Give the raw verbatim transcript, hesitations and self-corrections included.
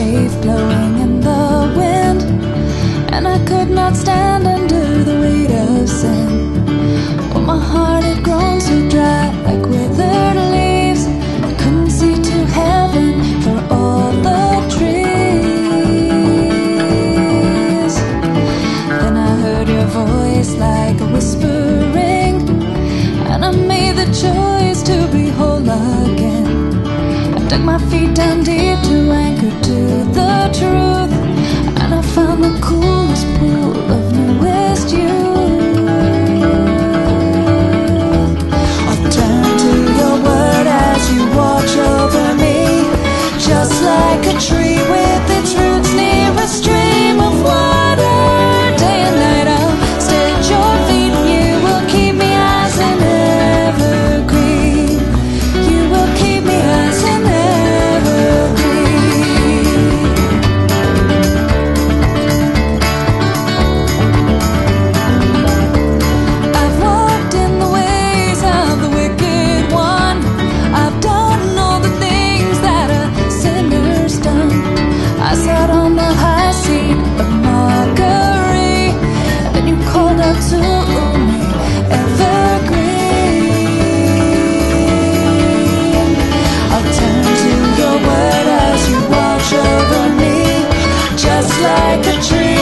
leaf blowing in the wind, and I could not stand under the weight of sin. Oh, my heart had grown so dry like withered leaves. I couldn't see to heaven for all the trees. Then I heard your voice like a whispering, and I made the choice to be whole again. I dug my feet down deep to anchor to the truth, and I found the coolest pool of newest youth. I'll turn to your word as you watch over me, just like a tree with its roots near a stream of water. Day and night I'll stay at your feet, and you will keep me as an evergreen. You will keep me as an evergreen. I've walked in the ways of the wicked one. I've done all the things that a sinner's done. I sat on the high seat of mockery, and then you called out to me, Evergreen. I'll turn to your word as you watch over me, just like a tree